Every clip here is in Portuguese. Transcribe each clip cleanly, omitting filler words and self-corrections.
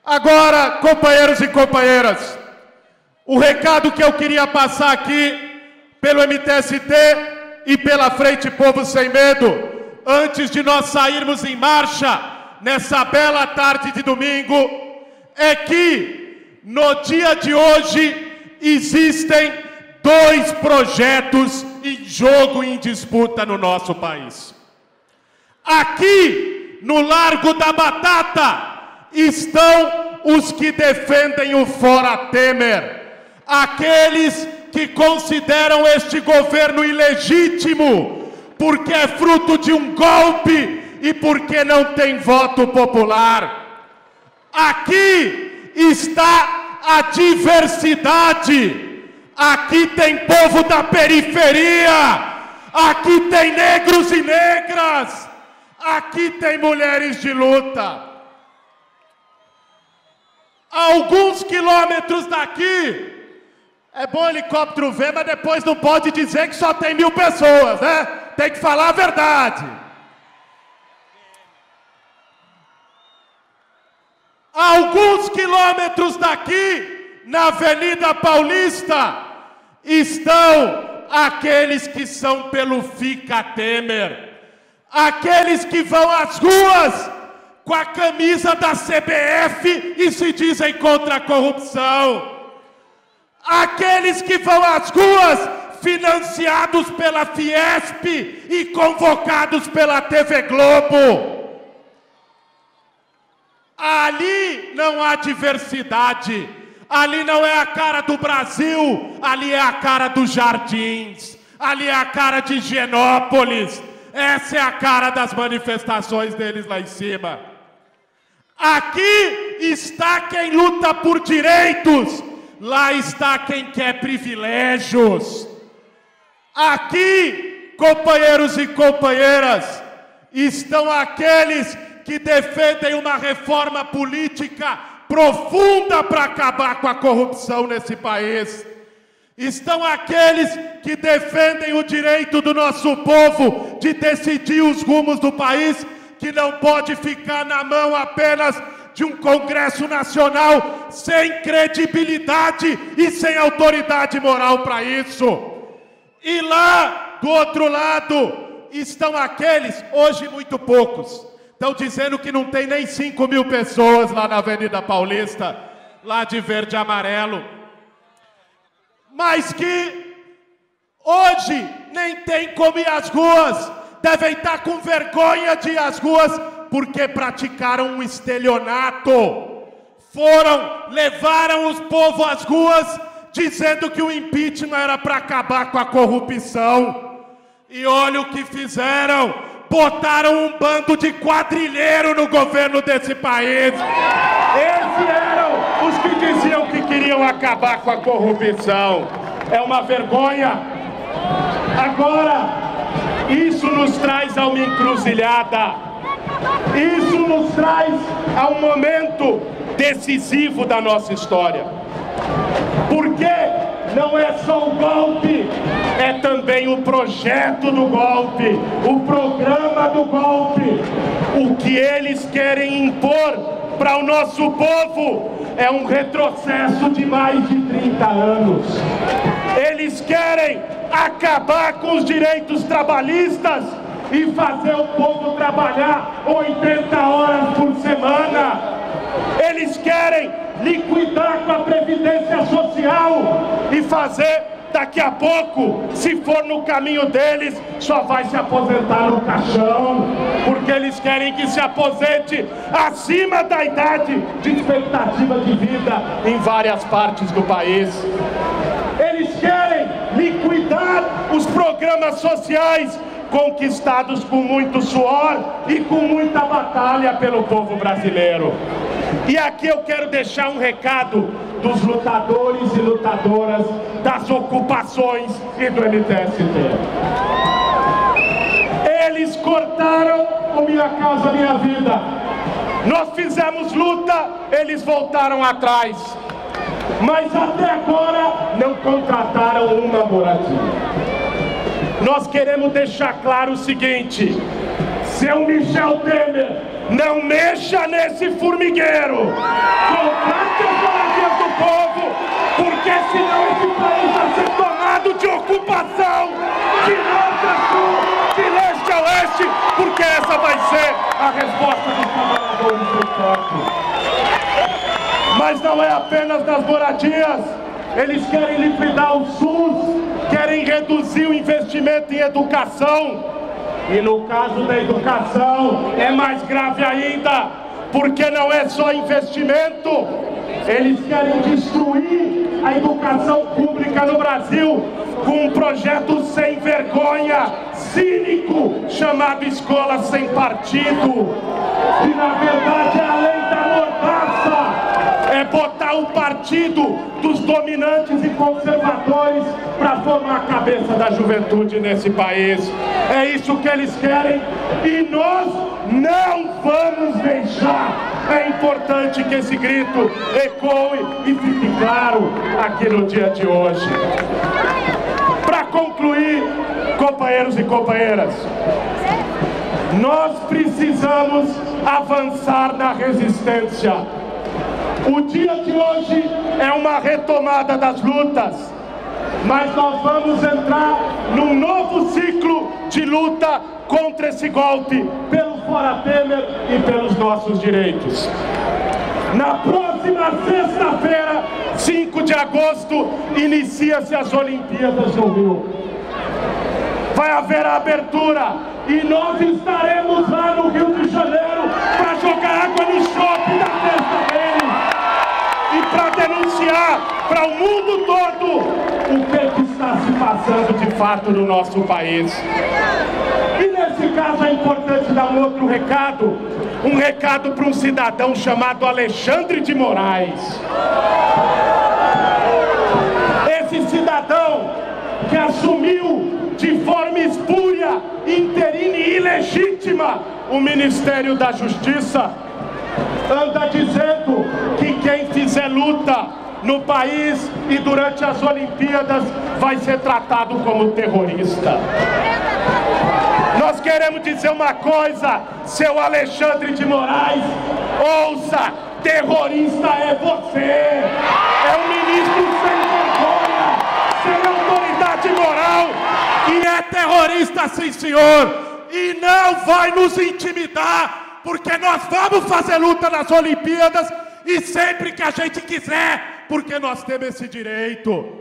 Agora, companheiros e companheiras, o recado que eu queria passar aqui pelo MTST e pela Frente Povo Sem Medo, antes de nós sairmos em marcha nessa bela tarde de domingo, é que no dia de hoje existem 2 projetos em jogo e em disputa no nosso país. Aqui no Largo da Batata estão os que defendem o Fora Temer, aqueles que consideram este governo ilegítimo, porque é fruto de um golpe e porque não tem voto popular. Aqui está a diversidade, aqui tem povo da periferia, aqui tem negros e negras, aqui tem mulheres de luta. A alguns quilômetros daqui, é bom o helicóptero ver, mas depois não pode dizer que só tem 1000 pessoas, né? Tem que falar a verdade. A alguns quilômetros daqui, na Avenida Paulista, estão aqueles que são pelo Fica Temer, aqueles que vão às ruas com a camisa da CBF e se dizem contra a corrupção. Aqueles que vão às ruas financiados pela Fiesp e convocados pela TV Globo. Ali não há diversidade, ali não é a cara do Brasil, ali é a cara dos Jardins, ali é a cara de Higienópolis, essa é a cara das manifestações deles lá em cima. Aqui está quem luta por direitos, lá está quem quer privilégios. Aqui, companheiros e companheiras, estão aqueles que defendem uma reforma política profunda para acabar com a corrupção nesse país. Estão aqueles que defendem o direito do nosso povo de decidir os rumos do país, que não pode ficar na mão apenas de um Congresso Nacional sem credibilidade e sem autoridade moral para isso. E lá, do outro lado, estão aqueles, hoje muito poucos, estão dizendo que não tem nem 5.000 pessoas lá na Avenida Paulista, lá de verde e amarelo, mas que hoje nem tem como ir às ruas, devem estar com vergonha de ir às ruas, porque praticaram um estelionato. Levaram os povos às ruas, dizendo que o impeachment era para acabar com a corrupção. E olha o que fizeram, botaram um bando de quadrilheiro no governo desse país. Esses eram os que diziam que queriam acabar com a corrupção. É uma vergonha. Agora, isso nos traz a uma encruzilhada, isso nos traz a um momento decisivo da nossa história, porque não é só o golpe, é também o projeto do golpe, o programa do golpe. O que eles querem impor para o nosso povo é um retrocesso de mais de 30 anos. Eles querem acabar com os direitos trabalhistas e fazer o povo trabalhar 80 horas por semana. Eles querem liquidar com a Previdência Social e fazer, daqui a pouco, se for no caminho deles, só vai se aposentar no caixão, porque eles querem que se aposente acima da idade de expectativa de vida em várias partes do país. Eles querem liquidar os programas sociais conquistados com muito suor e com muita batalha pelo povo brasileiro. E aqui eu quero deixar um recado dos lutadores e lutadoras das ocupações e do MTST. Eles cortaram o Minha Casa Minha Vida. Nós fizemos luta, eles voltaram atrás. Mas até agora não contrataram uma moradia. Nós queremos deixar claro o seguinte: Seu Michel Temer, não mexa nesse formigueiro. Combate as moradias do povo, porque senão esse país vai ser tomado de ocupação, de norte a sul, de leste a oeste, porque essa vai ser a resposta dos trabalhadores do campo. Mas não é apenas das moradias. Eles querem liquidar o SUS, querem reduzir o investimento em educação. E no caso da educação é mais grave ainda, porque não é só investimento. Eles querem destruir a educação pública no Brasil com um projeto sem vergonha, cínico, chamado Escola Sem Partido, que na verdade é a lei da mordaça. É botar o partido dos dominantes e conservadores para formar a cabeça da juventude nesse país. É isso que eles querem e nós não vamos deixar. É importante que esse grito ecoe e fique claro aqui no dia de hoje. Para concluir, companheiros e companheiras, nós precisamos avançar na resistência. O dia de hoje é uma retomada das lutas, mas nós vamos entrar num novo ciclo de luta contra esse golpe, pelo Fora Temer e pelos nossos direitos. Na próxima sexta-feira, 5 de agosto, inicia-se as Olimpíadas no Rio. Vai haver a abertura e nós estaremos lá no Rio de Janeiro para jogar água no shopping da festa deles e para denunciar para o mundo todo o que está se passando de fato no nosso país. E nesse caso é importante dar um outro recado, para um cidadão chamado Alexandre de Moraes. Esse cidadão que assumiu de forma espúria, interina e ilegítima o Ministério da Justiça, anda dizendo que quem fizer luta no país e durante as Olimpíadas vai ser tratado como terrorista. Nós queremos dizer uma coisa, seu Alexandre de Moraes, ouça, terrorista é você, é um ministro sem vergonha, sem autoridade moral, e é terrorista sim senhor, e não vai nos intimidar, porque nós vamos fazer luta nas Olimpíadas, e sempre que a gente quiser, porque nós temos esse direito.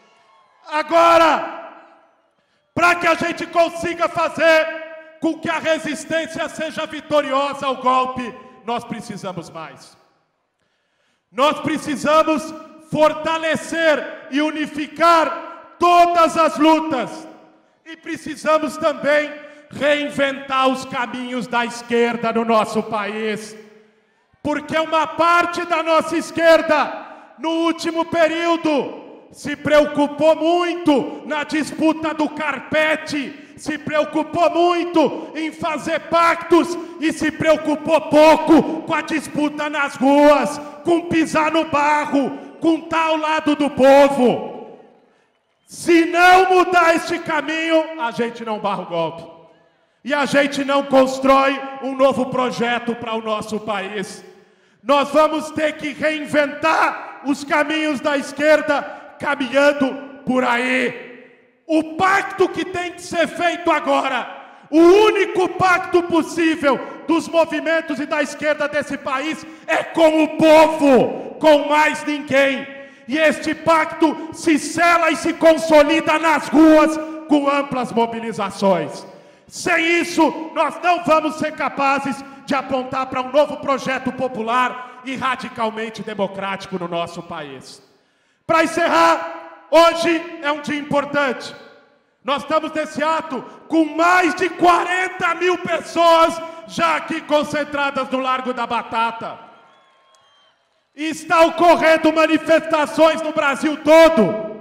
Agora, para que a gente consiga fazer com que a resistência seja vitoriosa ao golpe, nós precisamos mais. Nós precisamos fortalecer e unificar todas as lutas. E precisamos também reinventar os caminhos da esquerda no nosso país. Porque uma parte da nossa esquerda, no último período, se preocupou muito na disputa do carpete, se preocupou muito em fazer pactos e se preocupou pouco com a disputa nas ruas, com pisar no barro, com estar ao lado do povo. Se não mudar este caminho, a gente não barra o golpe. E a gente não constrói um novo projeto para o nosso país. Nós vamos ter que reinventar os caminhos da esquerda, caminhando por aí. O pacto que tem que ser feito agora, o único pacto possível dos movimentos e da esquerda desse país é com o povo, com mais ninguém. E este pacto se sela e se consolida nas ruas com amplas mobilizações. Sem isso, nós não vamos ser capazes de apontar para um novo projeto popular e radicalmente democrático no nosso país. Para encerrar, hoje é um dia importante. Nós estamos nesse ato com mais de 40 mil pessoas já aqui concentradas no Largo da Batata. E está ocorrendo manifestações no Brasil todo.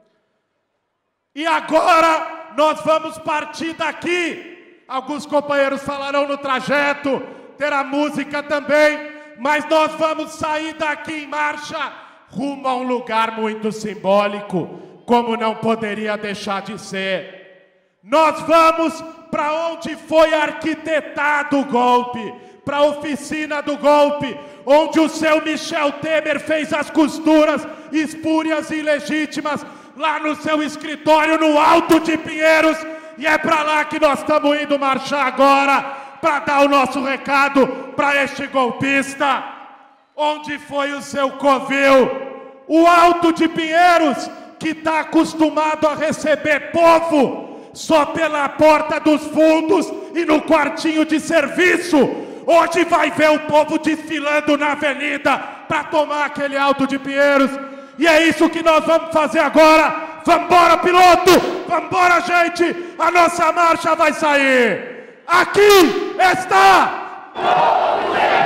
E agora nós vamos partir daqui. Alguns companheiros falarão no trajeto, terá música também, mas nós vamos sair daqui em marcha rumo a um lugar muito simbólico, como não poderia deixar de ser. Nós vamos para onde foi arquitetado o golpe, para a oficina do golpe, onde o seu Michel Temer fez as costuras espúrias e ilegítimas, lá no seu escritório no Alto de Pinheiros, e é para lá que nós estamos indo marchar agora, para dar o nosso recado para este golpista. Onde foi o seu covil? O Alto de Pinheiros, que está acostumado a receber povo só pela porta dos fundos e no quartinho de serviço, hoje vai ver o povo desfilando na avenida para tomar aquele Alto de Pinheiros. E é isso que nós vamos fazer agora. Vambora, piloto! Vambora, gente! A nossa marcha vai sair! Aqui está!